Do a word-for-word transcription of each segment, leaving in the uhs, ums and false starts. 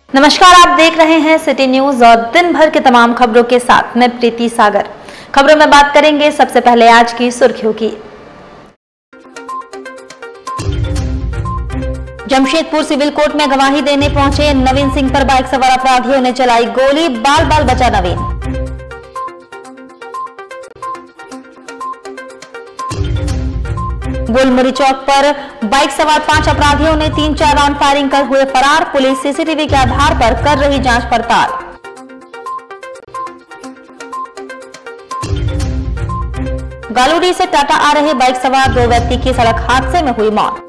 नमस्कार, आप देख रहे हैं सिटी न्यूज और दिन भर के तमाम खबरों के साथ मैं प्रीति सागर। खबरों में बात करेंगे सबसे पहले आज की सुर्खियों की। जमशेदपुर सिविल कोर्ट में गवाही देने पहुंचे नवीन सिंह पर बाइक सवार अपराधियों ने चलाई गोली, बाल बाल बचा नवीन। गुलमुरी चौक पर बाइक सवार पांच अपराधियों ने तीन चार राउंड फायरिंग कर हुए फरार, पुलिस सीसीटीवी के आधार पर कर रही जांच पड़ताल। गालूडी से टाटा आ रहे बाइक सवार दो व्यक्ति की सड़क हादसे में हुई मौत।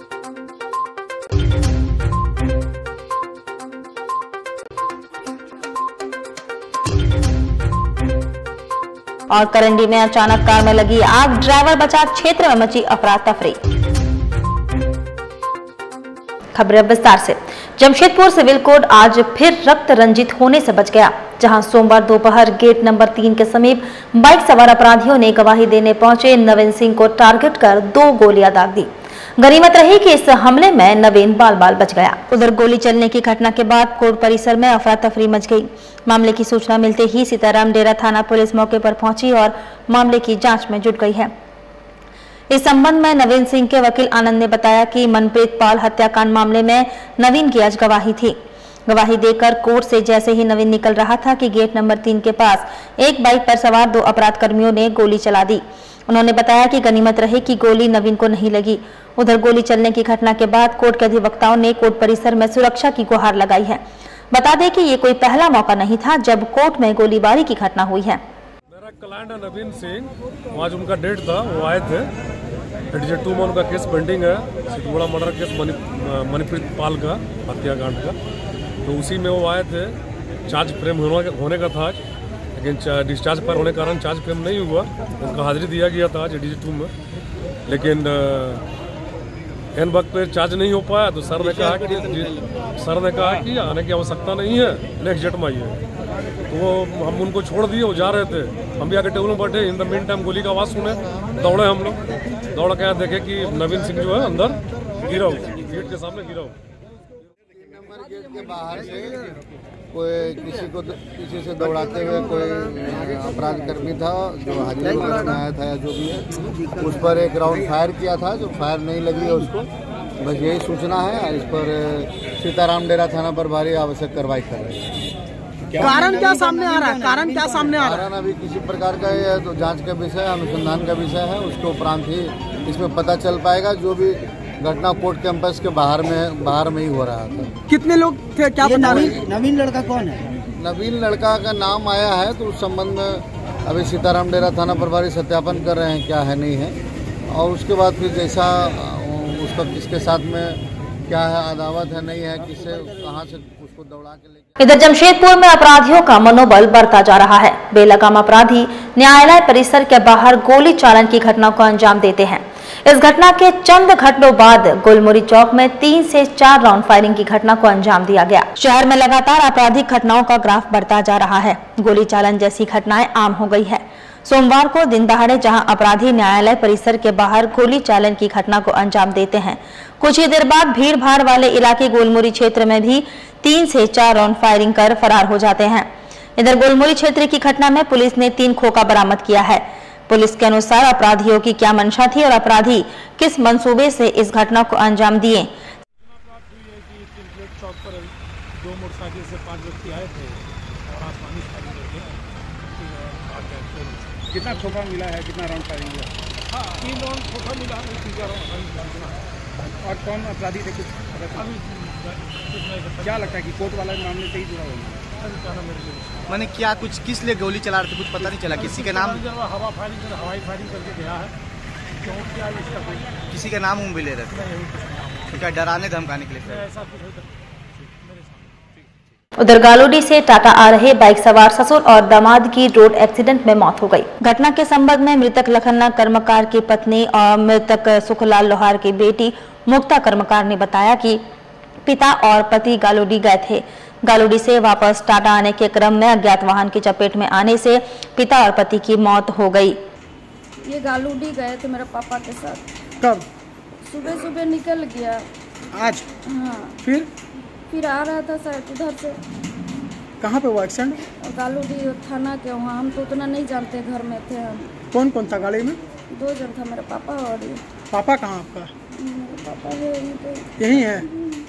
और करंडी में अचानक कार में लगी आग, ड्राइवर बचा, क्षेत्र में मची अफरा तफरी। खबरें विस्तार से। जमशेदपुर सिविल कोर्ट आज फिर रक्त रंजित होने से बच गया, जहां सोमवार दोपहर गेट नंबर तीन के समीप बाइक सवार अपराधियों ने गवाही देने पहुंचे नवीन सिंह को टारगेट कर दो गोलियां दाग दी। गनीमत रही कि इस हमले में नवीन बाल बाल बच गया। उधर गोली चलने की घटना के बाद कोर्ट परिसर में अफरा तफरी मच गई। मामले की सूचना मिलते ही सीताराम डेरा थाना पुलिस मौके पर पहुंची और मामले की जांच में जुट गई है। इस संबंध में नवीन सिंह के वकील आनंद ने बताया कि मनप्रीत पाल हत्याकांड मामले में नवीन की आज गवाही थी। गवाही देकर कोर्ट से जैसे ही नवीन निकल रहा था कि गेट नंबर तीन के पास एक बाइक पर सवार दो अपराध कर्मियों ने गोली चला दी। उन्होंने बताया कि गनीमत रही कि गोली नवीन को नहीं लगी। उधर गोली चलने की घटना के बाद कोर्ट के अधिवक्ताओं ने कोर्ट परिसर में सुरक्षा की गुहार लगाई है। बता दें कि ये कोई पहला मौका नहीं था जब कोर्ट में गोलीबारी की घटना हुई है। मेरा क्लाइंट है नवीन सिंह, आज उनका डेट था, वो आए थे। एडीजे टू में उनका केस पेंडिंग है, सिद्धगुड़ा मर्डर केस मनप्रीत पाल का हत्याकांड का, तो उसी में वो आए थे। चार्ज फ्रेम होने का था, लेकिन डिस्चार्ज पर होने के कारण चार्ज फ्रेम नहीं हुआ। उनका हाजिरी दिया गया था आज एडीजे टू में, लेकिन एन वक्त पे चार्ज नहीं हो पाया, तो सर ने कहा कि सर ने कहा कि आने की आवश्यकता नहीं है, नेक्स्ट डेट में आइए। तो वो हम उनको छोड़ दिए, वो जा रहे थे। हम भी आके टेबल में बैठे। इन द मेन टाइम गोली का आवाज़ सुने, दौड़े हम लोग। दौड़ के देखे कि नवीन सिंह जो है अंदर गिरा हो, गेट के सामने गिरा हो। गेट के बाहर से कोई किसी को पीछे से दौड़ाते हुए कोई अपराध कर्मी था जो हाजिरी में आया था या जो भी है, उस पर एक राउंड फायर किया था, जो फायर नहीं लगी है उसको। बस यही सूचना है। इस पर सीताराम डेरा थाना पर भारी आवश्यक कार्रवाई कर रहे हैं। कारण क्या सामने आ रहा है? कारण क्या सामने आ रहा है? कारण अभी किसी प्रकार का है तो जांच का विषय, अनुसंधान का विषय है। उसके उपरांत ही इसमें पता चल पाएगा। जो भी घटना कोर्ट कैंपस के बाहर में बाहर में ही हो रहा था। कितने लोग थे, क्या पता? नवीन, नवीन लड़का कौन है? नवीन लड़का का नाम आया है, तो उस संबंध में अभी सीताराम डेरा थाना प्रभारी सत्यापन कर रहे हैं क्या है नहीं है, और उसके बाद फिर जैसा उसका किसके साथ में क्या है, अदावत है नहीं है, किससे कहां से उसको दौड़ा के लेके। इधर जमशेदपुर में अपराधियों का मनोबल बढ़ता जा रहा है। बेलगाम अपराधी न्यायालय परिसर के बाहर गोली चालन की घटना को अंजाम देते हैं। इस घटना के चंद घंटों बाद गुलमुरी चौक में तीन से चार राउंड फायरिंग की घटना को अंजाम दिया गया। शहर में लगातार आपराधिक घटनाओं का ग्राफ बढ़ता जा रहा है। गोली चालन जैसी घटनाएं आम हो गई है। सोमवार को दिन दहाड़े जहां अपराधी न्यायालय परिसर के बाहर गोली चालन की घटना को अंजाम देते हैं, कुछ ही देर बाद भीड़ भाड़ वाले इलाके गुलमुरी क्षेत्र में भी तीन से चार राउंड फायरिंग कर फरार हो जाते हैं। इधर गुलमुरी क्षेत्र की घटना में पुलिस ने तीन खोखा बरामद किया है। पुलिस के अनुसार अपराधियों की क्या मंशा थी और अपराधी किस मंसूबे से इस घटना को अंजाम दिए। चौक पर दो मोटरसाइकिल से पांच व्यक्ति आए थे और आसमानी फायरिंग करके कितना खोखा मिला है, कितना राउंड फायरिंग हुआ? हाँ, तीन राउंड खोखा मिला है, तीन राउंड। और कौन अपराधी थे, कुछ क्या लगता है कि कोर्ट वाला मामले से ही जुड़ा हुआ? मैंने क्या कुछ किस लिए गोली चला रहे थे, कुछ पता नहीं चला। किसी के नाम हवा फायरिंग कर हवाई फायरिंग करके गया है, क्यों क्या इसका कोई किसी का नाम भी ले रहे थे, तो क्या डराने धमकाने के लिए? ऐसा कुछ। उधर गालूडी से टाटा आ रहे बाइक सवार ससुर और दामाद की रोड एक्सीडेंट में मौत हो गई। घटना के संबंध में मृतक लखन्ना कर्मकार की पत्नी और मृतक सुखलाल लोहार की बेटी मुक्ता कर्मकार ने बताया कि पिता और पति गालूडी गए थे। गालूडी से वापस टाटा आने के क्रम में अज्ञात वाहन की चपेट में आने से पिता और पति की मौत हो गई। ये गालूडी गए थे मेरे पापा के साथ। कब? सुबह सुबह निकल गया आज। हाँ। फिर फिर आ रहा था शायद उधर से। कहाँ पे हुआ एक्सीडेंट? गालूडी थाना के वहाँ। हम तो उतना नहीं जानते, घर में थे हम। कौन कौन था गाड़ी में? दो जन था, मेरा पापा और ये। पापा कहाँ आपका? मेरे पापा है यहीं पे। यही है?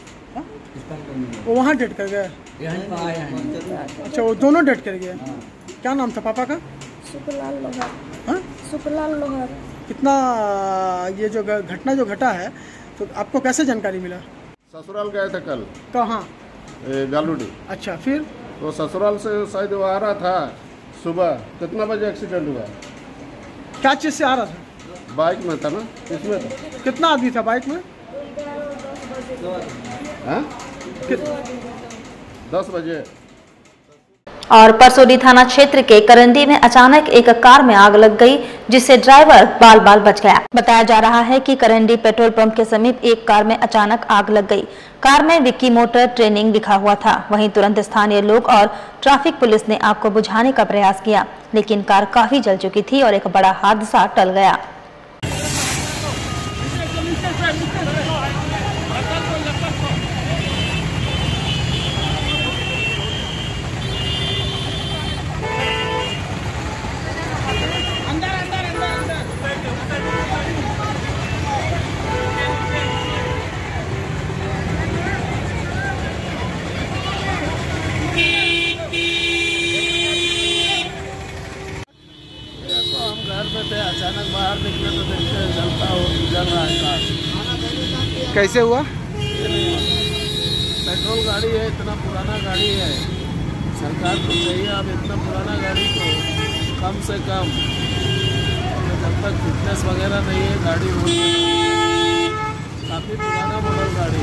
वो वहाँ डेट कर गए? अच्छा, वो दोनों डेट कर गए। क्या नाम था पापा का? सुखलाल लोहार। हाँ? सुखलाल लोहार। कितना ये जो घटना जो घटा है तो आपको कैसे जानकारी मिला? ससुराल गए थे कल। कहाँ? गालूडी। अच्छा, फिर? तो ससुराल से शायद वो आ रहा था सुबह। कितना बजे एक्सीडेंट हुआ? क्या चीज़ से आ रहा था? बाइक में था ना? किसमें था? कितना आदमी था बाइक में? हाँ? दस बजे। और परसोडी थाना क्षेत्र के करंडी में अचानक एक कार में आग लग गई, जिससे ड्राइवर बाल बाल बच गया। बताया जा रहा है कि करंडी पेट्रोल पंप के समीप एक कार में अचानक आग लग गई। कार में विक्की मोटर ट्रेनिंग लिखा हुआ था। वहीं तुरंत स्थानीय लोग और ट्रैफिक पुलिस ने आग को बुझाने का प्रयास किया, लेकिन कार काफी जल चुकी थी और एक बड़ा हादसा टल गया। अचानक बाहर निकले तो देखते जलता हो जल रहा है कार। कैसे हुआ? पेट्रोल गाड़ी है, इतना पुराना गाड़ी है। सरकार को चाहिए अब इतना पुराना गाड़ी को कम से कम, जब तक फिटनेस वगैरह नहीं है गाड़ी रोड में, काफ़ी पुराना मॉडल गाड़ी।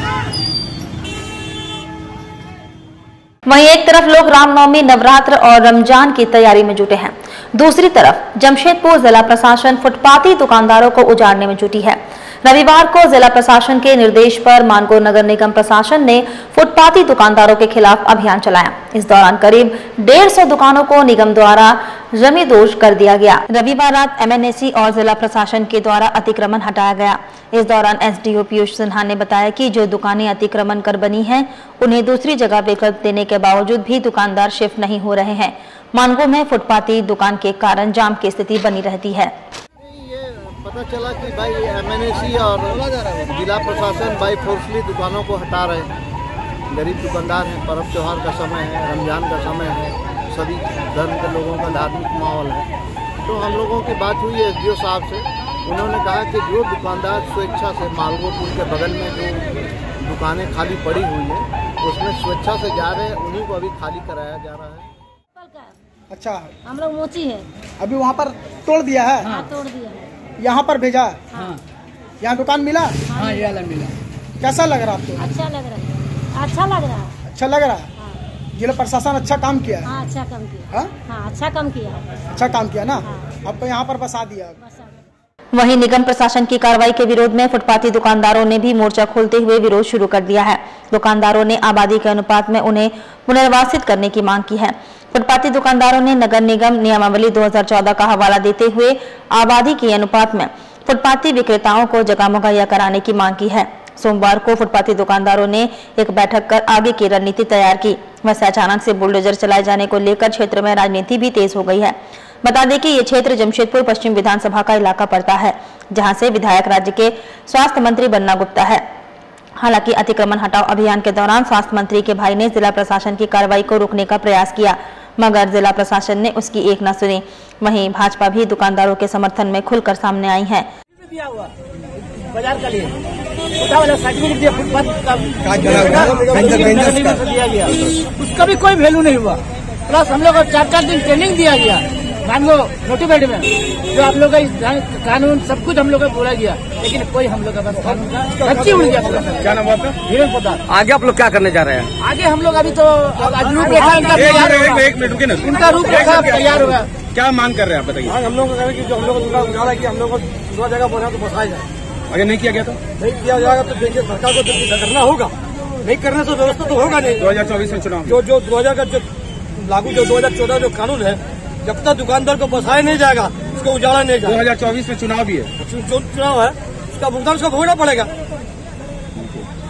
वहीं एक तरफ लोग रामनवमी, नवरात्र और रमजान की तैयारी में जुटे हैं, दूसरी तरफ जमशेदपुर जिला प्रशासन फुटपाती दुकानदारों को उजाड़ने में जुटी है। रविवार को जिला प्रशासन के निर्देश पर मानगो नगर निगम प्रशासन ने फुटपाती दुकानदारों के खिलाफ अभियान चलाया। इस दौरान करीब डेढ़ सौ दुकानों को निगम द्वारा जमींदोज कर दिया गया। रविवार रात एमएनएसी और जिला प्रशासन के द्वारा अतिक्रमण हटाया गया। इस दौरान एसडीओ पीयूष सिन्हा ने बताया कि जो दुकानें अतिक्रमण कर बनी हैं, उन्हें दूसरी जगह विकल्प देने के बावजूद भी दुकानदार शिफ्ट नहीं हो रहे हैं। मानगो में फुटपाती दुकान के कारण जाम की स्थिति बनी रहती है। ये पता चला कि भाई एमएनएसी और जिला प्रशासन बाई फोर्सली दुकानों को हटा रहे हैं। गरीब दुकानदार हैं, पर्व त्योहार का समय है, रमजान का समय है, सभी धर्म के लोगों का धार्मिक माहौल है। तो हम लोगों की बात हुई है एसडीओ साहब से। उन्होंने कहा कि जो दुकानदार स्वेच्छा से मालगो पुल के बगल में जो दुकानें खाली पड़ी हुई हैं, उसमें स्वेच्छा से जा रहे हैं, उन्हीं को अभी खाली कराया जा रहा है। अच्छा, हम लोग मोची है, अभी वहाँ पर तोड़ दिया है? हाँ, तोड़ दिया है। यहाँ पर भेजा? हाँ। यहाँ दुकान मिला? हाँ, ये वाला मिला। कैसा लग रहा आपको? अच्छा लग रहा है, अच्छा लग रहा है। अच्छा लग रहा है? हाँ। जिला प्रशासन अच्छा काम किया? हाँ, अच्छा काम किया। हाँ? हाँ, अच्छा काम किया। अच्छा काम किया ना? हाँ। आपको यहाँ पर बसा दिया? बसा। वहीं निगम प्रशासन की कार्रवाई के विरोध में फुटपाती दुकानदारों ने भी मोर्चा खोलते हुए विरोध शुरू कर दिया है। दुकानदारों ने आबादी के अनुपात में उन्हें पुनर्वासित करने की मांग की है। फुटपाती दुकानदारों ने नगर निगम नियमावली दो हज़ार चौदह का हवाला देते हुए आबादी के अनुपात में फुटपाती विक्रेताओं को जगह मुहैया कराने की मांग की है। सोमवार को फुटपाती दुकानदारों ने एक बैठक कर आगे की रणनीति तैयार की। वैसे अचानक से बुलडोजर चलाए जाने को लेकर क्षेत्र में राजनीति भी तेज हो गई है। बता दें कि ये क्षेत्र जमशेदपुर पश्चिम विधानसभा का इलाका पड़ता है, जहां से विधायक राज्य के स्वास्थ्य मंत्री बन्ना गुप्ता है। हालांकि अतिक्रमण हटाओ अभियान के दौरान स्वास्थ्य मंत्री के भाई ने जिला प्रशासन की कार्रवाई को रोकने का प्रयास किया, मगर जिला प्रशासन ने उसकी एक न सुनी। वहीं भाजपा भी दुकानदारों के समर्थन में खुलकर सामने आई है। बाजार का लिए वाला सर्टिफिकेट दिया, फुटपाथ का दिया गया, उसका भी कोई वैल्यू नहीं हुआ। प्लस हम लोग को चार चार दिन ट्रेनिंग दिया गया मानगो नोटिफाइड में, जो आप लोग का कानून सब कुछ हम लोग को बोला गया, लेकिन कोई हम लोग का बस कानून का बच्ची उड़ गया। क्या नाम आपका? धीरेन्द्र प्रधान। आगे आप लोग क्या करने जा रहे हैं? आगे हम लोग अभी तो रूपरेखा इनका तैयार होगा, इनका रूपरेखा तैयार होगा। क्या मांग कर रहे हैं आप बताइए? हम लोग को कि जो हम लोग को उजाला है कि हम लोग को दो जगह बोला तो बसाया जाए। अगर नहीं किया गया तो नहीं किया जाएगा तो देखिए सरकार को करना होगा, नहीं करने से व्यवस्था तो होगा नहीं। दो हजार चौबीस में चुनाव जो जो दो हजार का जो लागू जो दो हजार चौदह जो कानून है, जब तक दुकानदार को बसाया नहीं जाएगा उसको उजाड़ा नहीं जाएगा। दो हजार चौबीस में चुनाव भी है, जो चुनाव है उसका भुगतान उसको भोगना पड़ेगा।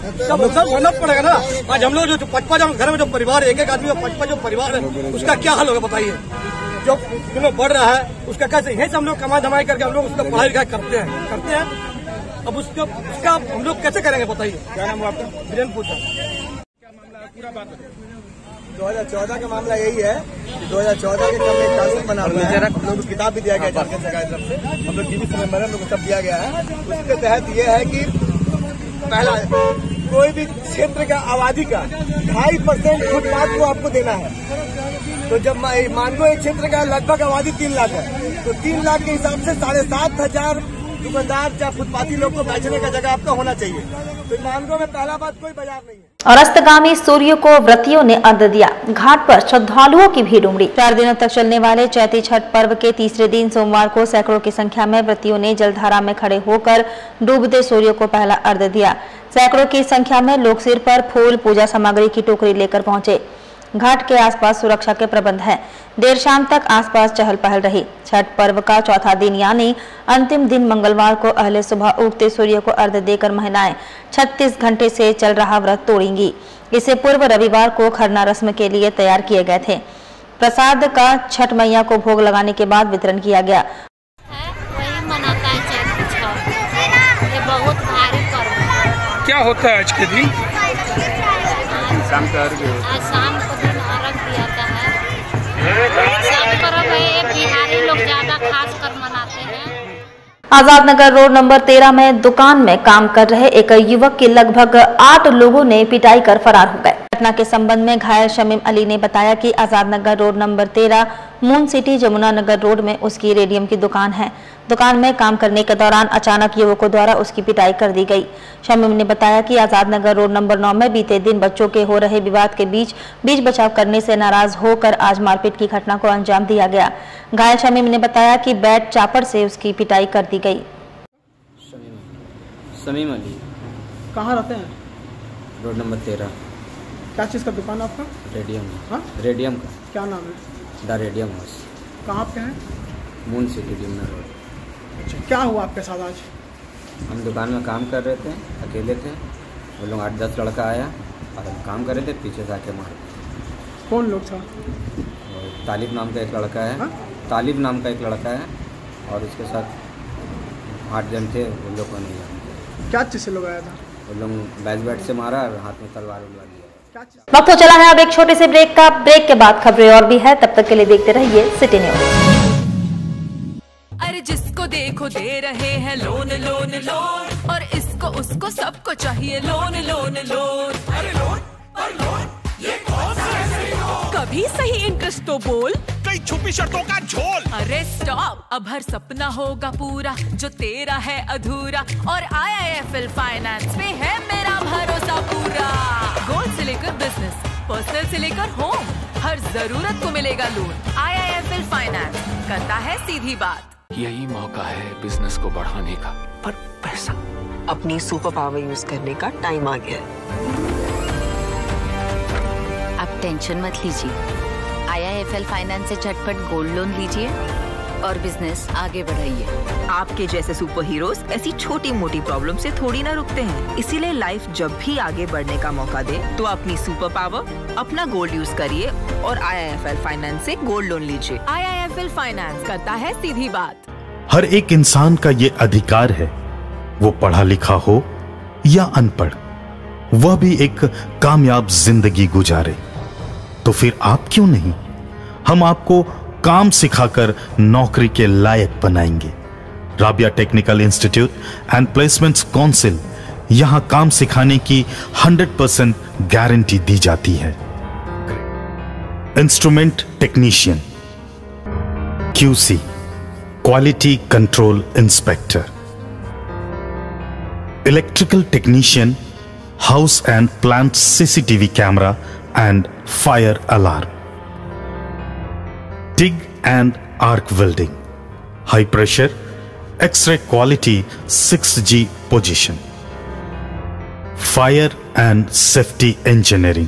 सब नुकसान भरना पड़ेगा ना। आज हम लोग जो पचपन घर में जो परिवार एक एक आदमी का पचपन जो परिवार है उसका क्या हाल होगा बताइए। जो लोग बढ़ रहा है उसका कैसे, यही से हम लोग कमाई धमाई करके हम लोग उसका पढ़ाई लिखाई करते हैं करते हैं अब उसका उसका हम लोग कैसे करेंगे बताइए। क्या नाम है आपका? वीरेंद्र पूछा। क्या मामला है पूरा बात दो हजार चौदह का मामला यही है कि दो हजार चौदह के क्रम में कानून बना हुआ है, हम लोग किताब भी दिया गया झारखंड सरकार की तरफ से, हम लोग जीबी से मेंबर हम लोग को सब दिया गया है। उसके तहत ये है कि पहला कोई भी क्षेत्र का आबादी का ढाई परसेंट फुटपाथ को आपको देना है। तो जब मान लो एक क्षेत्र का लगभग आबादी तीन लाख है तो तीन लाख के हिसाब से साढ़े सात हजार दुकानदार या फुटपाथी लोग को बेचने का जगह आपका होना चाहिए। तो मानगो में पहला बात कोई बाजार नहीं है। और अस्तगामी सूर्य को व्रतियों ने अर्घ्य दिया, घाट पर श्रद्धालुओं की भीड़ उमड़ी। चार दिनों तक चलने वाले चैती छठ पर्व के तीसरे दिन सोमवार को सैकड़ों की संख्या में व्रतियों ने जलधारा में खड़े होकर डूबते सूर्य को पहला अर्घ्य दिया। सैकड़ों की संख्या में लोग सिर पर फूल, पूजा सामग्री की टोकरी लेकर पहुंचे। घाट के आसपास सुरक्षा के प्रबंध हैं। देर शाम तक आसपास चहल पहल रही। छठ पर्व का चौथा दिन यानी अंतिम दिन मंगलवार को अहले सुबह उगते सूर्य को अर्घ्य देकर महिलाएं छत्तीस घंटे से चल रहा व्रत तोड़ेंगी। इससे पूर्व रविवार को खरना रस्म के लिए तैयार किए गए थे। प्रसाद का छठ मैया को भोग लगाने के बाद वितरण किया गया। वही मनाता है छठ छठ। ये बहुत भारी पर्व है। क्या होता है आज के दिन? शाम का अर्घ्य आज शाम को दिन अर्घ्य दिया जाता है। छठ पर्व है ये बिहारी लोग ज्यादा खास कर मनाते हैं। आजाद नगर रोड नंबर तेरह में दुकान में काम कर रहे एक युवक की लगभग आठ लोगों ने पिटाई कर फरार हो गए। घटना के संबंध में घायल शमीम अली ने बताया कि आजाद नगर रोड नंबर तेरह moon city Jamuna Nagar road में उसकी रेडियम की दुकान है। दुकान में काम करने के दौरान अचानक युवकों द्वारा उसकी पिटाई कर दी गई। शमीम ने बताया कि आजाद नगर रोड नंबर नौ में बीते दिन बच्चों के हो रहे विवाद के बीच बीच बचाव करने से नाराज होकर आज मारपीट की घटना को अंजाम दिया गया। घायल शमीम ने बताया कि बैट चापड़ से उसकी पिटाई कर दी गई। शमीम अली। कहाँ रहते हैं? रोड नंबर तेरह। क्या चीज़ का दुकान है आपका? रेडियम। हाँ? रेडियम का। क्या नाम है? The radium house. कहाँ पे है? Moon city Jamuna road. अच्छा, क्या हुआ आपके साथ आज? हम दुकान में काम कर रहे थे, अकेले थे। वो लोग आठ दस लड़का आया और हम काम कर रहे थे, पीछे से आके मार। कौन लोग था? तालिब नाम का एक लड़का है। हा? तालिब नाम का एक लड़का है और उसके साथ आठ जन थे। वो लोग को नहीं जानते। क्या चीज़ से लोग आया था? वो लोग बैच बैट से मारा और हाथ में तलवार उलवा दिया। वक्त हो चला है अब एक छोटे से ब्रेक का। ब्रेक के बाद खबरें और भी है, तब तक के लिए देखते रहिए सिटी न्यूज। अरे जिसको देखो दे रहे हैं लोन लोन लोन, और इसको उसको सबको चाहिए लोन लोन लोन। अरे लोन और लोन ये कौन सा है लोन? कभी सही इंटरेस्ट तो बोल, कई छुपी शर्तों का झोल। अरे स्टॉप, अब हर सपना होगा पूरा जो तेरा है अधूरा, और I I F L finance पे है मेरा भरोसा पूरा। गोल्ड से लेकर बिजनेस, पर्सनल से लेकर होम, हर जरूरत को मिलेगा loan. I I F L finance करता है सीधी बात। यही मौका है बिजनेस को बढ़ाने का, पर पैसा। अपनी सुपर पावर यूज करने का टाइम आ गया है। आप टेंशन मत लीजिए, I I F L finance से झटपट गोल्ड लोन लीजिए और बिजनेस आगे बढ़ाइए। आपके जैसे सुपर हीरोज ऐसी छोटी मोटी प्रॉब्लम से थोड़ी ना रुकते हैं, इसीलिए लाइफ जब भी आगे बढ़ने का मौका दे तो अपनी सुपर पावर, अपना गोल्ड यूज करिए और I I F L finance से गोल्ड लोन लीजिए। I I F L finance करता है सीधी बात। हर एक इंसान का ये अधिकार है, वो पढ़ा लिखा हो या अनपढ़, वह भी एक कामयाब जिंदगी गुजारे। तो फिर आप क्यों नहीं? हम आपको काम सिखाकर नौकरी के लायक बनाएंगे। Rabia technical institute and placements council, यहां काम सिखाने की हंड्रेड परसेंट गारंटी दी जाती है। Instrument technician, QC, quality control inspector, electrical technician, house and plant CCTV camera and fire alarm, TIG and arc welding, high pressure, X-ray quality six G position, fire and safety engineering,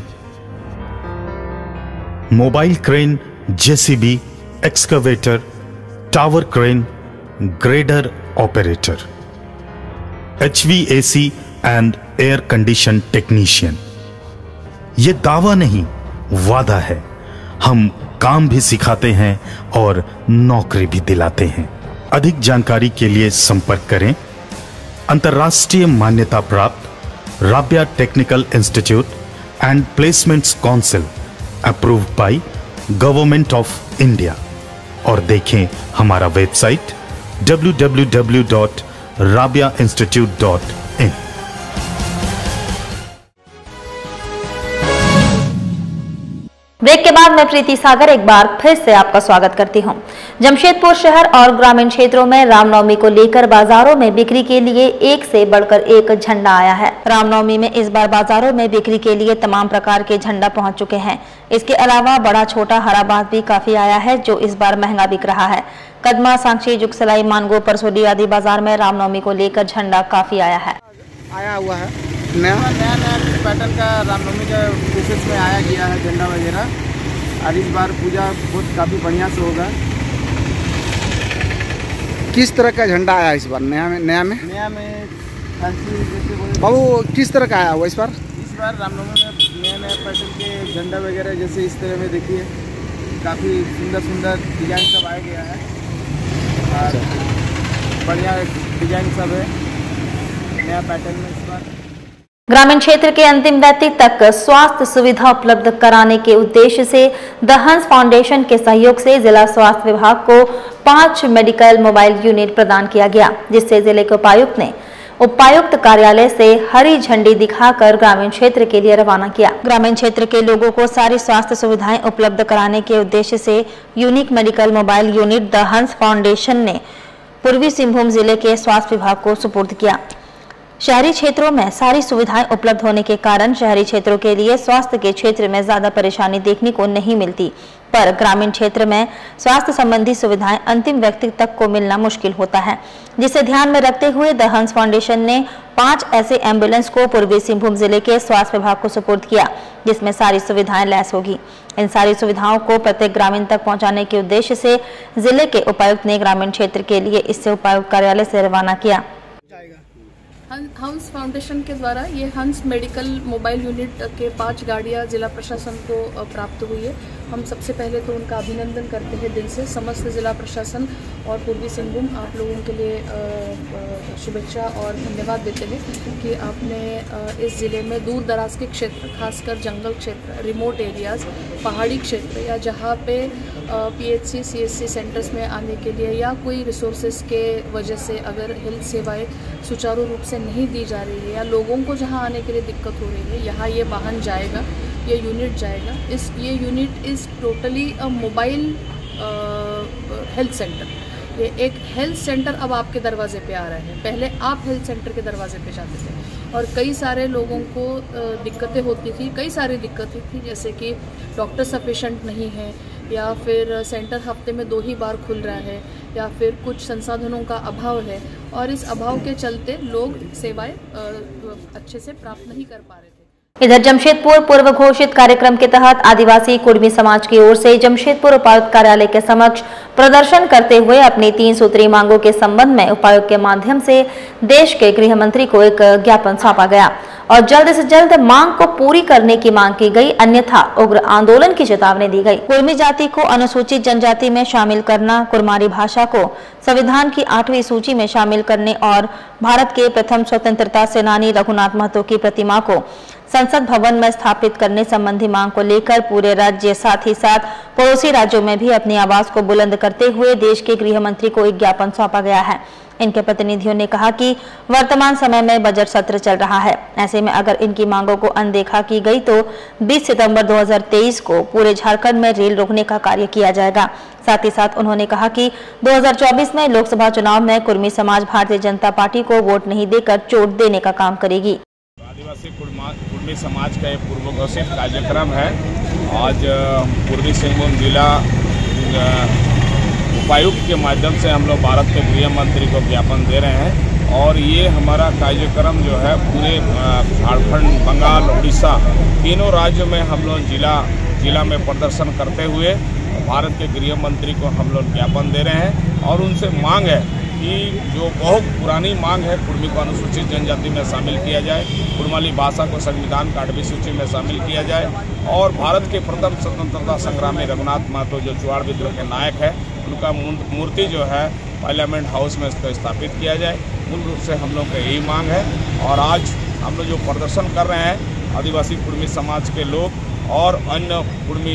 mobile crane, J C B, excavator, tower crane, grader operator, H V A C and air condition technician. ये दावा नहीं, वादा है। हम काम भी सिखाते हैं और नौकरी भी दिलाते हैं। अधिक जानकारी के लिए संपर्क करें अंतर्राष्ट्रीय मान्यता प्राप्त Rabia technical institute and placements council approved by government of India और देखें हमारा website W W W dot Rabia institute dot in. Break के बाद मैं प्रीति सागर एक बार फिर से आपका स्वागत करती हूं। जमशेदपुर शहर और ग्रामीण क्षेत्रों में रामनवमी को लेकर बाजारों में बिक्री के लिए एक से बढ़कर एक झंडा आया है। रामनवमी में इस बार बाजारों में बिक्री के लिए तमाम प्रकार के झंडा पहुंच चुके हैं। इसके अलावा बड़ा छोटा हरा बांस भी काफी आया है, जो इस बार महंगा बिक रहा है। कदमा, सांची, जुगसलाई, मानगो, परसोडी आदि बाजार में रामनवमी को लेकर झंडा काफी आया है। आया हुआ है नया नया नया पैटर्न का रामनवमी का प्रोसेस में आया गया है झंडा वगैरह। और इस बार पूजा बहुत काफ़ी बढ़िया से होगा। किस तरह का झंडा आया इस बार नया में? नया में नया में जैसे बाबू किस तरह का आया हुआ इस बार? इस बार रामनवमी में नया नया पैटर्न के झंडा वगैरह जैसे इस तरह में देखिए काफ़ी सुंदर सुंदर डिजाइन सब आया गया है और बढ़िया डिजाइन सब है नया पैटर्न में इस बार। ग्रामीण क्षेत्र के अंतिम व्यक्ति तक स्वास्थ्य सुविधा उपलब्ध कराने के उद्देश्य से द हंस फाउंडेशन के सहयोग से जिला स्वास्थ्य विभाग को पांच मेडिकल मोबाइल यूनिट प्रदान किया गया, जिससे जिले के उपायुक्त ने उपायुक्त कार्यालय से हरी झंडी दिखाकर ग्रामीण क्षेत्र के लिए रवाना किया। ग्रामीण क्षेत्र के लोगों को सारी स्वास्थ्य सुविधाएं उपलब्ध कराने के उद्देश्य से unique medical mobile unit the Hans foundation ने पूर्वी सिंहभूम जिले के स्वास्थ्य विभाग को सुपुर्द किया। शहरी क्षेत्रों में सारी सुविधाएं उपलब्ध होने के कारण शहरी क्षेत्रों के लिए स्वास्थ्य के क्षेत्र में ज्यादा परेशानी देखने को नहीं मिलती, पर ग्रामीण क्षेत्र में स्वास्थ्य संबंधी सुविधाएं अंतिम व्यक्ति तक को मिलना मुश्किल होता है, जिसे ध्यान में रखते हुए द हंस फाउंडेशन ने पांच ऐसे एम्बुलेंस को पूर्वी सिंहभूम जिले के स्वास्थ्य विभाग को सुपुर्द किया, जिसमें सारी सुविधाएं लैस होगी। इन सारी सुविधाओं को प्रत्येक ग्रामीण तक पहुंचाने के उद्देश्य से जिले के उपायुक्त ने ग्रामीण क्षेत्र के लिए इससे उपायुक्त कार्यालय से रवाना किया। हंस फाउंडेशन के द्वारा ये हंस मेडिकल मोबाइल यूनिट के पांच गाड़ियां जिला प्रशासन को प्राप्त हुई है। हम सबसे पहले तो उनका अभिनंदन करते हैं दिल से। समस्त जिला प्रशासन और पूर्वी सिंहभूम आप लोगों के लिए शुभेच्छा और धन्यवाद देते हैं कि आपने इस ज़िले में दूर दराज के क्षेत्र, खासकर जंगल क्षेत्र, रिमोट एरियाज़, पहाड़ी क्षेत्र या जहाँ पे पीएचसी, सीएससी सेंटर्स में आने के लिए या कोई रिसोर्सेज के वजह से अगर हेल्थ सेवाएं सुचारू रूप से नहीं दी जा रही है या लोगों को जहाँ आने के लिए दिक्कत हो रही है, यहाँ ये वाहन जाएगा, ये यूनिट जाएगा। इस ये unit is totally a mobile health centre. ये एक हेल्थ सेंटर अब आपके दरवाजे पे आ रहा है। पहले आप हेल्थ सेंटर के दरवाजे पे जाते थे और कई सारे लोगों को दिक्कतें होती थी, कई सारी दिक्कतें थी, जैसे कि डॉक्टर सफिशेंट नहीं है या फिर सेंटर हफ्ते में दो ही बार खुल रहा है या फिर कुछ संसाधनों का अभाव है और इस अभाव के चलते लोग सेवाएं अच्छे से प्राप्त नहीं कर पा रहे थे। इधर जमशेदपुर पूर्व घोषित कार्यक्रम के तहत आदिवासी कुर्मी समाज की ओर से जमशेदपुर उपायुक्त कार्यालय के समक्ष प्रदर्शन करते हुए अपनी तीन सूत्री मांगों के संबंध में उपायुक्त के माध्यम से देश के गृह मंत्री को एक ज्ञापन सौंपा गया और जल्द से जल्द मांग को पूरी करने की मांग की गई, अन्यथा उग्र आंदोलन की चेतावनी दी गई। कुर्मी जाति को अनुसूचित जनजाति में शामिल करना, कुर्मारी भाषा को संविधान की आठवीं सूची में शामिल करने और भारत के प्रथम स्वतंत्रता सेनानी रघुनाथ महतो की प्रतिमा को संसद भवन में स्थापित करने संबंधी मांग को लेकर पूरे राज्य साथ ही साथ पड़ोसी राज्यों में भी अपनी आवाज को बुलंद करते हुए देश के गृह मंत्री को एक ज्ञापन सौंपा गया है। इनके प्रतिनिधियों ने कहा कि वर्तमान समय में बजट सत्र चल रहा है, ऐसे में अगर इनकी मांगों को अनदेखा की गई तो बीस सितंबर दो हज़ार तेईस को पूरे झारखंड में रेल रोकने का कार्य किया जाएगा। साथ ही साथ उन्होंने कहा कि दो हज़ार चौबीस में लोकसभा चुनाव में कुर्मी समाज भारतीय जनता पार्टी को वोट नहीं देकर चोट देने का काम करेगी। आदिवासी कुर्मी समाज का एक पूर्व घोषित कार्यक्रम है। आज पूर्वी सिंहभूम जिला उपायुक्त के माध्यम से हम लोग भारत के गृह मंत्री को ज्ञापन दे रहे हैं और ये हमारा कार्यक्रम जो है पूरे झारखंड, बंगाल, उड़ीसा तीनों राज्यों में हम लोग जिला जिला में प्रदर्शन करते हुए भारत के गृह मंत्री को हम लोग ज्ञापन दे रहे हैं और उनसे मांग है कि जो बहुत पुरानी मांग है कुर्मी को अनुसूचित जनजाति में शामिल किया जाए, कुड़माली भाषा को संविधान का आठवीं सूची में शामिल किया जाए और भारत के प्रथम स्वतंत्रता संग्रामी रघुनाथ महतो जो चुआड़ विद्रोह के नायक है उनका मूर्ति जो है पार्लियामेंट हाउस में स्थापित किया जाए। मूल रूप से हम लोग का यही मांग है और आज हम लोग जो प्रदर्शन कर रहे हैं आदिवासी कुर्मी समाज के लोग और अन्य कुर्मी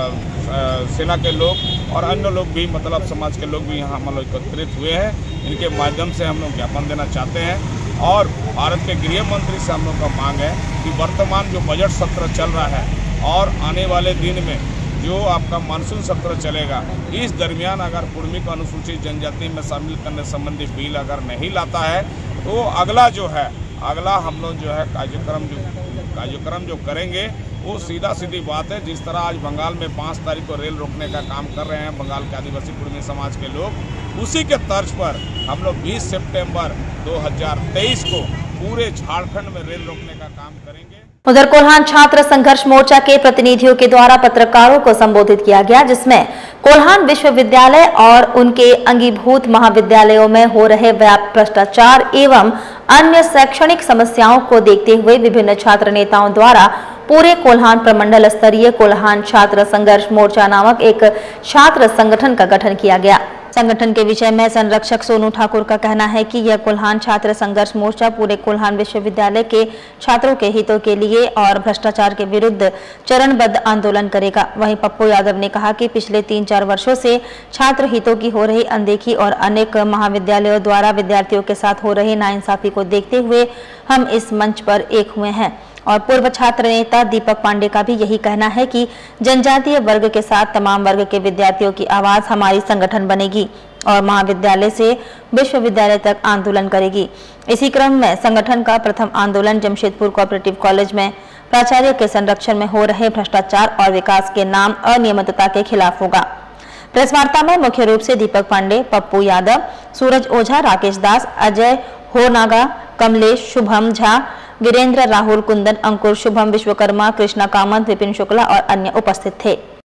सेना के लोग और अन्य लोग भी मतलब समाज के लोग भी यहाँ हम लोग एकत्रित हुए हैं। इनके माध्यम से हम लोग ज्ञापन देना चाहते हैं और भारत के गृह मंत्री से हम लोग का मांग है कि वर्तमान जो बजट सत्र चल रहा है और आने वाले दिन में जो आपका मानसून सत्र चलेगा, इस दरमियान अगर कुर्मी को अनुसूचित जनजाति में शामिल करने संबंधी बिल अगर नहीं लाता है तो अगला जो है अगला हम लोग जो है कार्यक्रम जो कार्यक्रम जो करेंगे वो सीधा सीधी बात है। जिस तरह आज बंगाल में पाँच तारीख को रेल रोकने का काम कर रहे हैं बंगाल के आदिवासी कुर्मी समाज के लोग, उसी के तर्ज पर हम लोग बीस सितंबर दो हज़ार तेईस को पूरे झारखंड में रेल रोकने का काम करेंगे। उधर कोल्हान छात्र संघर्ष मोर्चा के प्रतिनिधियों के द्वारा पत्रकारों को संबोधित किया गया, जिसमें कोल्हान विश्वविद्यालय और उनके अंगीभूत महाविद्यालयों में हो रहे व्यापक भ्रष्टाचार एवं अन्य शैक्षणिक समस्याओं को देखते हुए विभिन्न छात्र नेताओं द्वारा पूरे कोल्हान प्रमंडल स्तरीय कोल्हान छात्र संघर्ष मोर्चा नामक एक छात्र संगठन का गठन किया गया। संगठन के विषय में संरक्षक सोनू ठाकुर का कहना है कि यह कोल्हान छात्र संघर्ष मोर्चा पूरे कोल्हान विश्वविद्यालय के छात्रों के हितों के लिए और भ्रष्टाचार के विरुद्ध चरणबद्ध आंदोलन करेगा। वहीं पप्पू यादव ने कहा कि पिछले तीन चार वर्षों से छात्र हितों की हो रही अनदेखी और अनेक महाविद्यालयों द्वारा विद्यार्थियों के साथ हो रही नाइंसाफी को देखते हुए हम इस मंच पर एक हुए हैं। और पूर्व छात्र नेता दीपक पांडे का भी यही कहना है कि जनजातीय वर्ग के साथ तमाम वर्ग के विद्यार्थियों की आवाज हमारी संगठन बनेगी और महाविद्यालय से विश्वविद्यालय तक आंदोलन करेगी। इसी क्रम में संगठन का प्रथम आंदोलन जमशेदपुर कोऑपरेटिव कॉलेज में प्राचार्य के संरक्षण में हो रहे भ्रष्टाचार और विकास के नाम अनियमितता के खिलाफ होगा। प्रेस वार्ता में मुख्य रूप से दीपक पांडे, पप्पू यादव, सूरज ओझा, राकेश दास, अजय होनागा, कमलेश, शुभम झा, वीरेंद्र, राहुल, कुंदन, अंकुर, शुभम, विश्वकर्मा, कृष्णा कामत, विपिन शुक्ला और अन्य उपस्थित थे।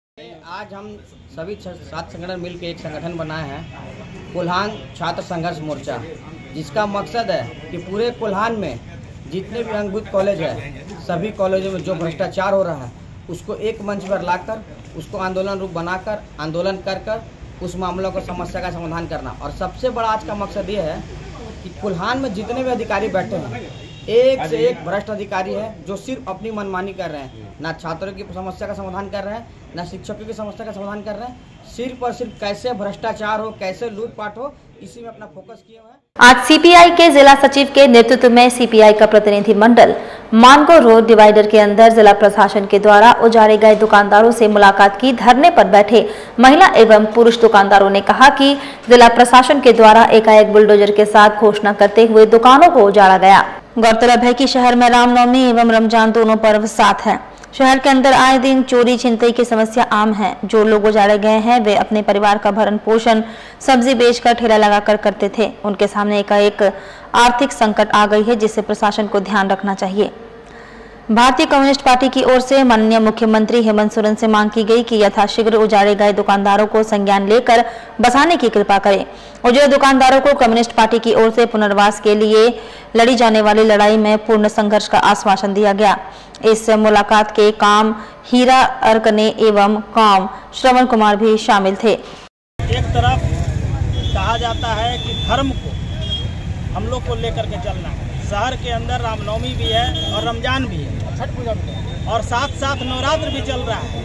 आज हम सभी सात संगठन मिलकर एक संगठन बनाए हैं कोल्हान छात्र संघर्ष मोर्चा, जिसका मकसद है कि पूरे कोल्हान में जितने भी अंगभूत कॉलेज है सभी कॉलेजों में जो भ्रष्टाचार हो रहा है उसको एक मंच पर लाकर उसको आंदोलन रूप बनाकर आंदोलन कर कर उस मामलों को समस्या का समाधान करना। और सबसे बड़ा आज का मकसद ये है कि कोल्हान में जितने भी अधिकारी बैठे हैं एक से एक भ्रष्ट अधिकारी है जो सिर्फ अपनी मनमानी कर रहे हैं, ना छात्रों की समस्या का समाधान कर रहे हैं, ना शिक्षकों की समस्या का समाधान कर रहे हैं, सिर्फ और सिर्फ कैसे भ्रष्टाचार हो, कैसे लूटपाट हो, इसी में अपना फोकस किए हुए हैं। आज सीपीआई के जिला सचिव के नेतृत्व में सीपीआई का प्रतिनिधि मंडल मानगो रोड डिवाइडर के अंदर जिला प्रशासन के द्वारा उजाड़े गए दुकानदारों से मुलाकात की। धरने पर बैठे महिला एवं पुरुष दुकानदारों ने कहा कि जिला प्रशासन के द्वारा एकाएक बुलडोजर के साथ घोषणा करते हुए दुकानों को उजाड़ा गया। गौरतलब है कि शहर में रामनवमी एवं रमजान दोनों पर्व साथ हैं। शहर के अंदर आए दिन चोरी छिनतई की समस्या आम है। जो लोग उजाड़े गए हैं वे अपने परिवार का भरण पोषण सब्जी बेचकर ठेला लगाकर करते थे। उनके सामने एकाएक आर्थिक संकट आ गई है, जिससे प्रशासन को ध्यान रखना चाहिए। भारतीय कम्युनिस्ट पार्टी की ओर से माननीय मुख्यमंत्री हेमंत सोरेन से मांग की गई कि यथाशीघ्र उजाड़े गए दुकानदारों को संज्ञान लेकर बसाने की कृपा करें। उजाड़े दुकानदारों को कम्युनिस्ट पार्टी की ओर से पुनर्वास के लिए लड़ी जाने वाली लड़ाई में पूर्ण संघर्ष का आश्वासन दिया गया। इस मुलाकात के काम हीरा अर्कने एवं काम श्रवण कुमार भी शामिल थे। एक तरफ कहा जाता है कि धर्म को हम लोग को लेकर के चलना है। शहर के अंदर रामनवमी भी है और रमजान भी है, छठ पूजा भी है और साथ साथ नवरात्र भी चल रहा है,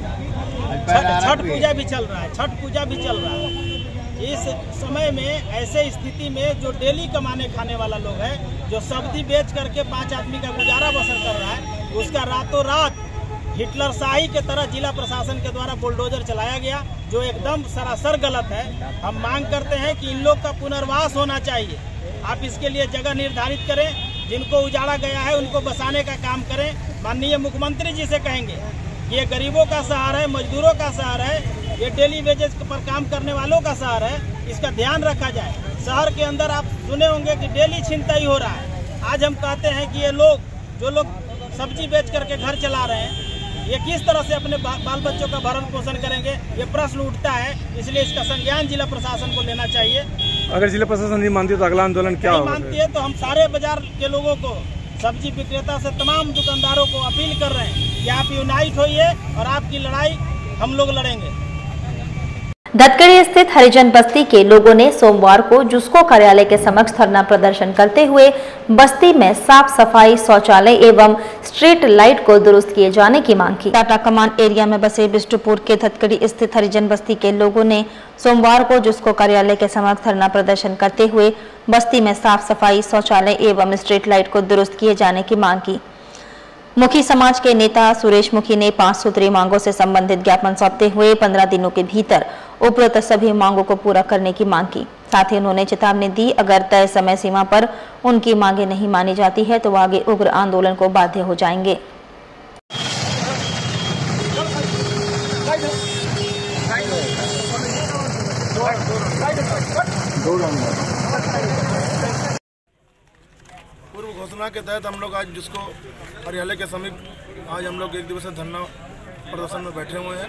छठ पूजा भी चल रहा है छठ पूजा भी चल रहा है। इस समय में ऐसे स्थिति में जो डेली कमाने खाने वाला लोग है, जो सब्जी बेच करके पांच आदमी का गुजारा बसर कर रहा है, उसका रातों रात हिटलर शाही के तरह जिला प्रशासन के द्वारा बुलडोजर चलाया गया, जो एकदम सरासर गलत है। हम मांग करते हैं कि इन लोग का पुनर्वास होना चाहिए। आप इसके लिए जगह निर्धारित करें, जिनको उजाड़ा गया है उनको बसाने का काम करें। माननीय मुख्यमंत्री जी से कहेंगे कि ये गरीबों का सहारा है, मजदूरों का सहारा है, ये डेली वेजेस पर काम करने वालों का सहारा है, इसका ध्यान रखा जाए। शहर के अंदर आप सुने होंगे कि डेली छिनतई हो रहा है। आज हम कहते हैं कि ये लोग जो लोग सब्जी बेच करके घर चला रहे हैं, ये किस तरह से अपने बाल बच्चों का भरण पोषण करेंगे, ये प्रश्न उठता है। इसलिए इसका संज्ञान जिला प्रशासन को लेना चाहिए अगर जिला प्रशासन नहीं मानती तो अगला आंदोलन क्या होगा? मानती है तो हम सारे बाजार के लोगों को, सब्जी विक्रेता से तमाम दुकानदारों को अपील कर रहे हैं कि आप यूनाइट होइए और आपकी लड़ाई हम लोग लड़ेंगे। धतकड़ी स्थित हरिजन बस्ती के लोगों ने सोमवार को जुस्को कार्यालय के समक्ष धरना प्रदर्शन करते हुए बस्ती में साफ सफाई, शौचालय एवं स्ट्रीट लाइट को दुरुस्त किए जाने की मांग की। टाटा कमान एरिया में बसे बिष्टुपुर के धतकड़ी स्थित हरिजन बस्ती के लोगों ने सोमवार को जुस्को कार्यालय के समक्ष धरना प्रदर्शन करते हुए बस्ती में साफ सफाई, शौचालय एवं स्ट्रीट लाइट को दुरुस्त किए जाने की मांग की। मुखी समाज के नेता सुरेश मुखी ने पांच सूत्री मांगों से संबंधित ज्ञापन सौंपते हुए पंद्रह दिनों के भीतर उपरोक्त सभी मांगों को पूरा करने की मांग की। साथ ही उन्होंने चेतावनी दी, अगर तय समय सीमा पर उनकी मांगे नहीं मानी जाती है तो आगे उग्र आंदोलन को बाध्य हो जाएंगे। पूर्व घोषणा के तहत हम लोग आज जिसको कार्यालय के समीप आज हम लोग एक दिवसीय धरना प्रदर्शन में बैठे हुए हैं।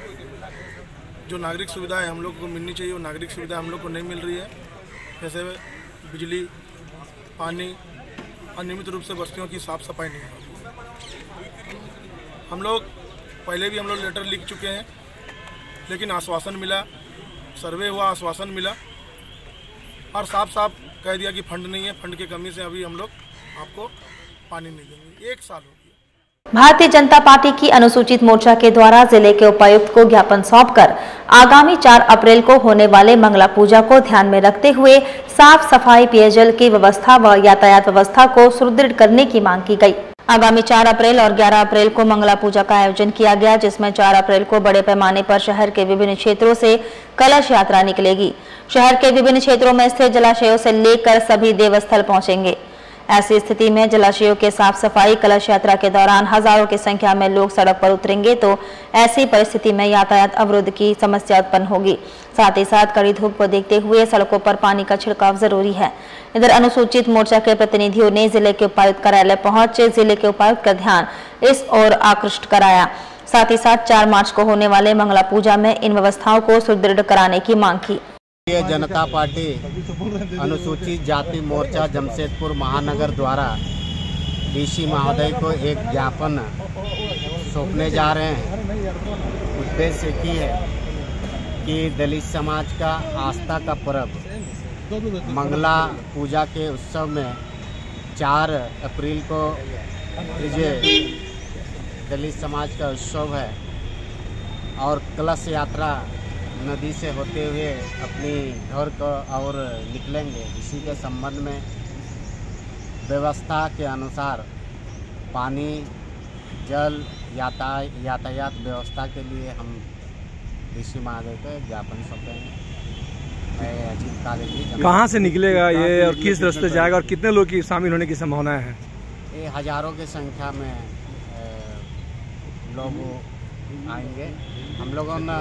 जो नागरिक सुविधाएं हम लोग को मिलनी चाहिए वो नागरिक सुविधा हम लोग को नहीं मिल रही है। जैसे बिजली, पानी, अनियमित रूप से बस्तियों की साफ सफाई नहीं है। हम लोग पहले भी हम लोग लेटर लिख चुके हैं, लेकिन आश्वासन मिला, सर्वे हुआ, आश्वासन मिला और साफ साफ कह दिया कि फंड नहीं है, फंड की कमी से अभी हम लोग आपको पानी नहीं देंगे। एक साल हो गया। भारतीय जनता पार्टी की अनुसूचित मोर्चा के द्वारा जिले के उपायुक्त को ज्ञापन सौंपकर आगामी चार अप्रैल को होने वाले मंगला पूजा को ध्यान में रखते हुए साफ सफाई, पेयजल की व्यवस्था व यातायात व्यवस्था को सुदृढ़ करने की मांग की गई। आगामी चार अप्रैल और ग्यारह अप्रैल को मंगला पूजा का आयोजन किया गया, जिसमें चार अप्रैल को बड़े पैमाने पर शहर के विभिन्न क्षेत्रों से कलश यात्रा निकलेगी। शहर के विभिन्न क्षेत्रों में स्थित जलाशयों से लेकर सभी देवस्थल पहुंचेंगे। ऐसी स्थिति में जलाशयों के साफ सफाई, कलश यात्रा के दौरान हजारों की संख्या में लोग सड़क पर उतरेंगे तो ऐसी परिस्थिति में यातायात अवरोध की समस्या उत्पन्न होगी। साथ ही साथ कड़ी धूप को देखते हुए सड़कों पर पानी का छिड़काव जरूरी है। इधर अनुसूचित मोर्चा के प्रतिनिधियों ने जिले के उपायुक्त कार्यालय पहुंचे जिले के उपायुक्त का ध्यान इस ओर आकृष्ट कराया। साथ ही साथ चार मार्च को होने वाले मंगला पूजा में इन व्यवस्थाओं को सुदृढ़ कराने की मांग की। जनता पार्टी अनुसूचित जाति मोर्चा जमशेदपुर महानगर द्वारा डीसी महोदय को एक ज्ञापन सौंपने जा रहे हैं। उद्देश्य की है कि दलित समाज का आस्था का पर्व मंगला पूजा के उत्सव में चार अप्रैल को ये दलित समाज का उत्सव है और कलश यात्रा नदी से होते हुए अपनी घर को और निकलेंगे। इसी के संबंध में व्यवस्था के अनुसार पानी, जल, याता यातायात व्यवस्था के लिए हम डीसी महोदय को ज्ञापन सौंपेंगे। मैं अजीत कालेजी। कहाँ से निकलेगा ये और किस रास्ते जाएगा और कितने लोग की शामिल होने की संभावना है? ये हजारों की संख्या में लोग आएंगे। हम लोगों ने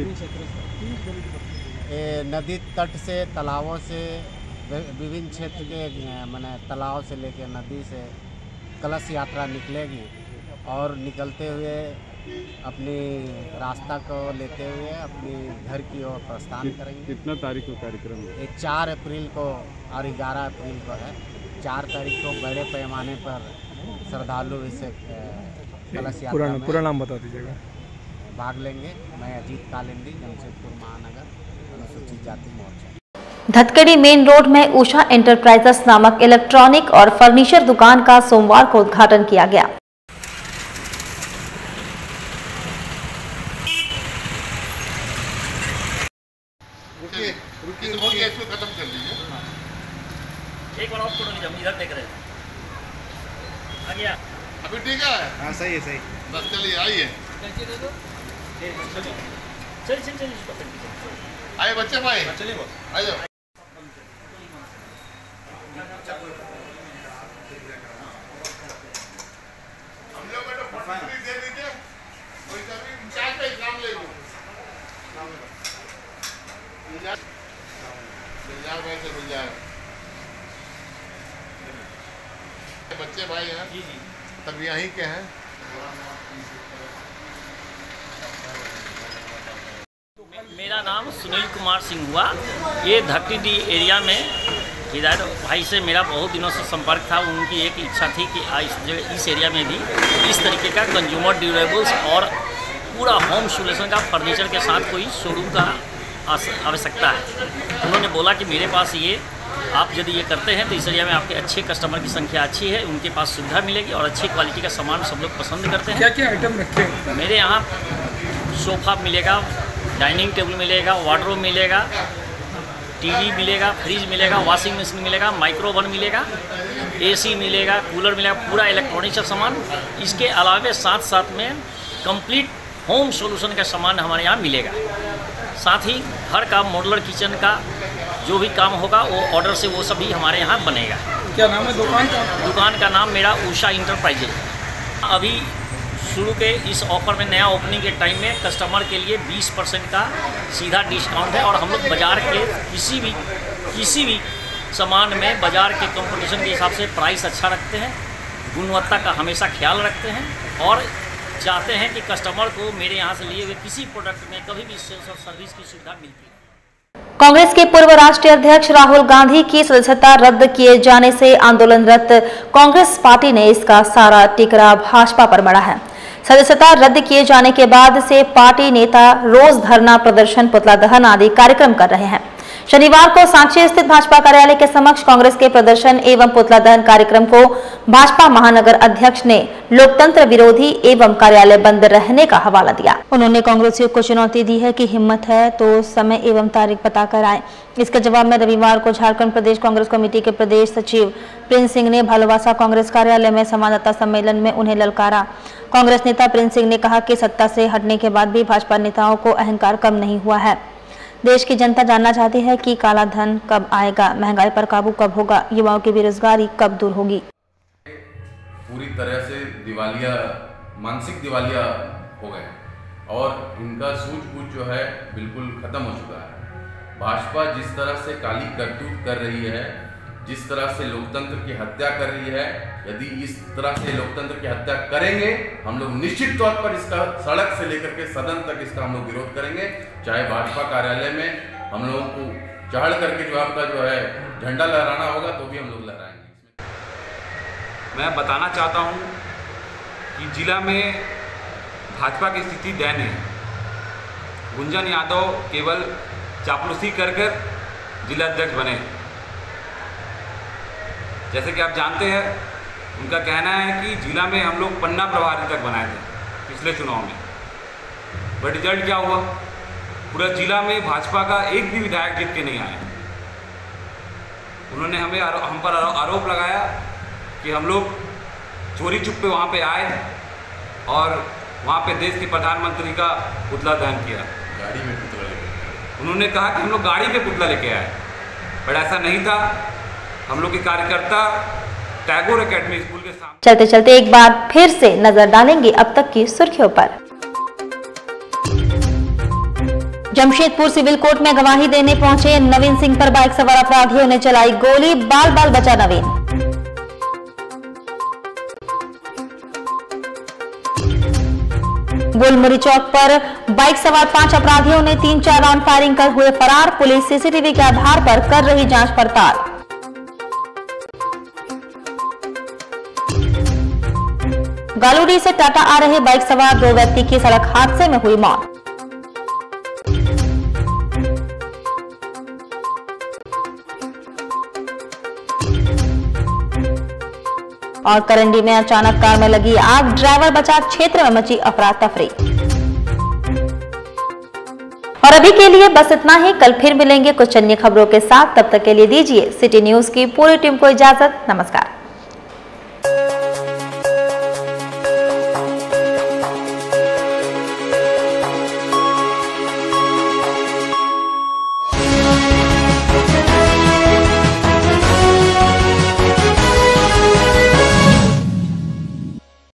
नदी तट से, तालाबों से, विभिन्न क्षेत्र के माने तालाब से लेकर नदी से कलश यात्रा निकलेगी और निकलते हुए अपनी रास्ता को लेते हुए अपनी घर की ओर प्रस्थान करेंगे। कितना तारीख को कार्यक्रम है? ये चार अप्रैल को और ग्यारह अप्रैल को है। चार तारीख को बड़े पैमाने पर श्रद्धालु इसे कलश यात्रा में पूरा नाम बता दीजिएगा। भाग लेंगे। मैं अजीत कालिंदी, जमशेदपुर महानगर अनुसूचित जाति मोर्चा। धतकड़ी मेन रोड में उषा एंटरप्राइजेस नामक इलेक्ट्रॉनिक और फर्नीचर दुकान का सोमवार को उद्घाटन किया गया। रुकिए, रुकिए, रुकिए, इसको खत्म कर लीजिए। एक बार और फोटो लीजिए, हम इधर देख रहे हैं। आ गया। अभी ठीक है? हाँ सही है, सही। बस चलिए, आइए। चल चल चल आइए बच्चे भाई, चलिए आ जाओ। हम लोग को तो फर्नीचर दे दीजिए, कोई कभी इंचार्ज का एग्जाम ले लो। मिल जाए भाई से मिल जाए। बच्चे भाई हैं, तब यहीं के हैं। मेरा मेरा नाम सुनील कुमार सिंह हुआ। ये धकटीडी एरिया में हिदायत भाई से मेरा बहुत दिनों से संपर्क था। उनकी एक इच्छा थी कि इस इस एरिया में भी इस तरीके का कंज्यूमर ड्यूरेबल्स और पूरा होम सोल्यूशन का फर्नीचर के साथ कोई शोरूम का आवश्यकता है। उन्होंने बोला कि मेरे पास ये आप यदि ये करते हैं तो इस एरिया में आपके अच्छे कस्टमर की संख्या अच्छी है, उनके पास सुविधा मिलेगी और अच्छी क्वालिटी का सामान सब लोग पसंद करते हैं। क्या क्या आइटम रखे हैं? मेरे यहाँ सोफ़ा मिलेगा, डाइनिंग टेबल मिलेगा, वार्डरोब मिलेगा, टीवी मिलेगा, फ्रिज मिलेगा, वॉशिंग मशीन मिलेगा, माइक्रोवन मिलेगा, एसी मिलेगा, कूलर मिलेगा, पूरा इलेक्ट्रॉनिक्स का सामान। इसके अलावा साथ साथ में कंप्लीट होम सॉल्यूशन का सामान हमारे यहाँ मिलेगा। साथ ही घर का मॉड्यूलर किचन का जो भी काम होगा वो ऑर्डर से वो सभी हमारे यहाँ बनेगा। क्या नाम है दुकान का? दुकान का नाम मेरा उषा इंटरप्राइजेज। अभी शुरू के इस ऑफर में नया ओपनिंग के टाइम में कस्टमर के लिए बीस परसेंट का सीधा डिस्काउंट है और हम लोग बाज़ार के किसी भी किसी भी सामान में बाज़ार के कंपटीशन के हिसाब से प्राइस अच्छा रखते हैं, गुणवत्ता का हमेशा ख्याल रखते हैं और चाहते हैं कि कस्टमर को मेरे यहाँ से लिए हुए किसी प्रोडक्ट में कभी भी सेल्स और सर्विस की सुविधा मिलती है। कांग्रेस के पूर्व राष्ट्रीय अध्यक्ष राहुल गांधी की सदस्यता रद्द किए जाने से आंदोलनरत कांग्रेस पार्टी ने इसका सारा टिकरा भाजपा पर मढ़ा है। सदस्यता रद्द किए जाने के बाद से पार्टी नेता रोज धरना प्रदर्शन, पुतला दहन आदि कार्यक्रम कर रहे हैं। शनिवार को सांची स्थित भाजपा कार्यालय के समक्ष कांग्रेस के प्रदर्शन एवं पुतला दहन कार्यक्रम को भाजपा महानगर अध्यक्ष ने लोकतंत्र विरोधी एवं कार्यालय बंद रहने का हवाला दिया। उन्होंने कांग्रेसियों को चुनौती दी है कि हिम्मत है तो समय एवं तारीख बताकर आए। इसके जवाब में रविवार को झारखंड प्रदेश कांग्रेस कमेटी के प्रदेश सचिव प्रिंस सिंह ने भलवासा कांग्रेस कार्यालय में संवाददाता सम्मेलन में उन्हें ललकारा। कांग्रेस नेता प्रिंस सिंह ने कहा कि सत्ता से हटने के बाद भी भाजपा नेताओं को अहंकार कम नहीं हुआ है। देश की जनता जानना चाहती है कि काला धन कब आएगा, महंगाई पर काबू कब होगा, युवाओं की बेरोजगारी कब दूर होगी। पूरी तरह से दिवालिया, मानसिक दिवालिया हो गए और इनका सूझबूझ जो है बिल्कुल खत्म हो चुका है। भाजपा जिस तरह से काली करतूत कर रही है, जिस तरह से लोकतंत्र की हत्या कर रही है, यदि इस तरह से लोकतंत्र की हत्या करेंगे हम लोग निश्चित तौर पर इसका सड़क से लेकर के सदन तक इसका हम लोग विरोध करेंगे। चाहे भाजपा कार्यालय में हम लोगों को चढ़ करके जो आपका जो है झंडा लहराना होगा तो भी हम लोग लहराएंगे। मैं बताना चाहता हूं कि जिला में भाजपा की स्थिति दयनीय है। गुंजन यादव केवल चापलूसी कर कर जिला अध्यक्ष बने। जैसे कि आप जानते हैं उनका कहना है कि जिला में हम लोग पन्ना प्रभारी तक बनाए थे पिछले चुनाव में, बट रिजल्ट क्या हुआ? पूरा जिला में भाजपा का एक भी विधायक जीत के नहीं आया। उन्होंने हमें हम पर आरोप लगाया कि हम लोग चोरी चुप्पे वहाँ पे आए और वहाँ पे देश के प्रधानमंत्री का पुतला दहन किया। गाड़ी में पुतला लेके उन्होंने कहा कि हम लोग गाड़ी पे पुतला लेके आए, बट ऐसा नहीं था। हम लोग के कार्यकर्ता टैगोर एकेडमी स्कूल के सामने। चलते चलते एक बार फिर से नजर डालेंगे अब तक की सुर्खियों पर। जमशेदपुर सिविल कोर्ट में गवाही देने पहुंचे नवीन सिंह पर बाइक सवार अपराधियों ने चलाई गोली, बाल बाल बचा नवीन। गुलमुरी चौक पर बाइक सवार पांच अपराधियों ने तीन चार राउंड फायरिंग कर हुए फरार। पुलिस सीसीटीवी के आधार पर कर रही जांच पड़ताल। गालूडी से टाटा आ रहे बाइक सवार दो व्यक्ति की सड़क हादसे में हुई मौत। और करंडी में अचानक कार में लगी आग, ड्राइवर बचा, क्षेत्र में मची अफरा तफरी। और अभी के लिए बस इतना ही। कल फिर मिलेंगे कुछ अन्य खबरों के साथ। तब तक के लिए दीजिए सिटी न्यूज की पूरी टीम को इजाजत। नमस्कार।